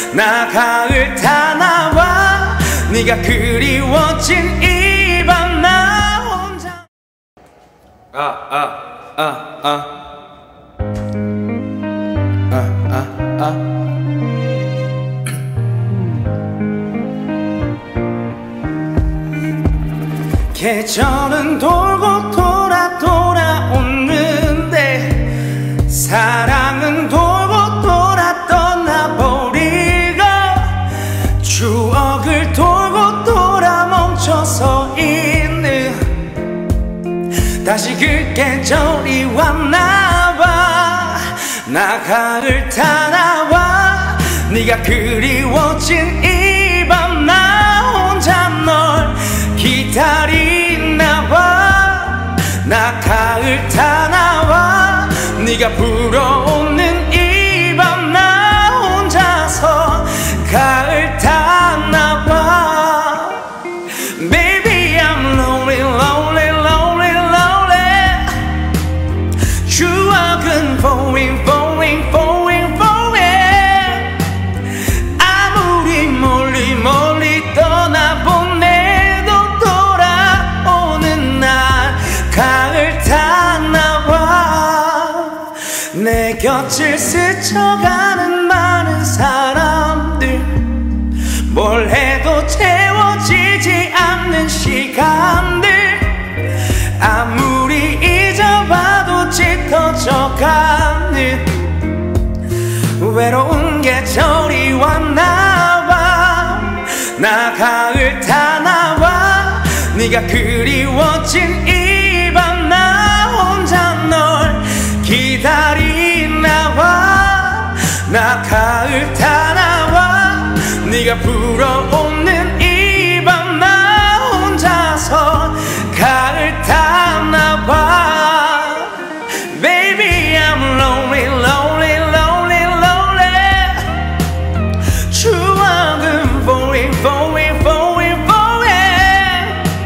나 가을 타나와 네가 그리워진 이 밤 나 혼자 계절은 돌고 돌아오는데 사랑은 돌고 돌아 떠나버리고 추억을 돌고 돌아 멈춰서 있는 다시 그 계절이 왔나봐. 나 가을 타나와 네가 그리워진 이 밤 나 혼자 널 기다리나봐. 나 가을 타나와 네가 불어오는 이 밤 나 혼자서 가을 타나봐. Baby I'm lonely lonely lonely lonely. 추억은 falling falling falling falling. 아무리 멀리 멀리 떠나보내도 돌아오는 날 가을 타나와. 내 곁을 스쳐가는 많은 사람들 뭘 해도 채워지지 않는 시간들 아무리 잊어봐도 짙어져가는 외로운 계절이 왔나봐. 나 가을 타나와 네가 그리워진 이 밤 나 혼자 널 기다리나봐. 나 가을 타나와 네가 불어오는 이 밤 나 혼자서 가을 타나봐. Baby I'm lonely lonely lonely lonely. 추억은 falling falling falling falling.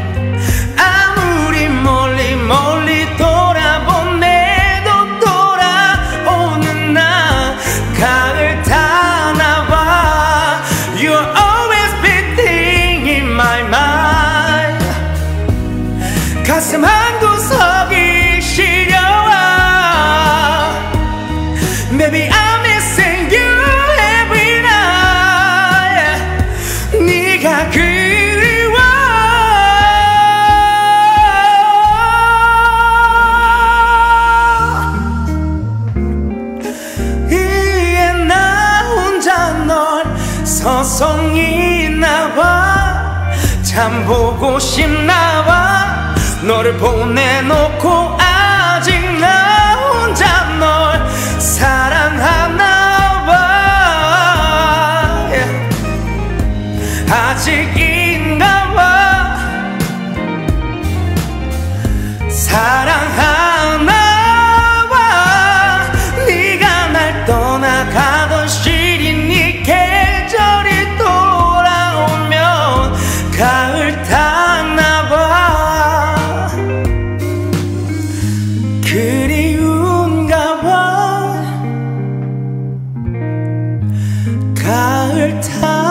아무리 멀리 멀리 돌아보내도 돌아오는 나 가을 타나봐. You're always beating in my mind. 가슴 한구석이 시려와. Baby I'm missing you every night. 네가 그리워. 이에 나 혼자 널 서성이 나와. 참 보고 싶나봐. 너를 보내놓고 아직 나 혼자 널 사랑하나봐. 아직인가봐. 사랑하나봐. 네가 날 떠나가던 시린 이 계절이 돌아오면 가을 타나봐. 그리운가봐. 가을 타